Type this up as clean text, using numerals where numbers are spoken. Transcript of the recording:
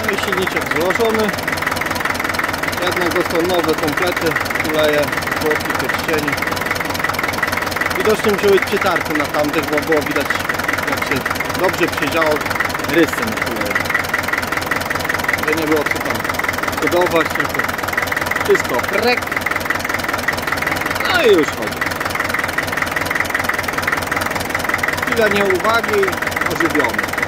No i silniczek złożony. Jednak dostał nowe komplety, tuleje, tłoki, pierścieni. Widocznie musiał być przytarty na tamtych, bo było widać, jak się dobrze przyjrzało, rysy na tuleje. Że nie było co tam kodować, tylko wszystko prek. No i już chodzi. Chwila nieuwagi, ożywiony.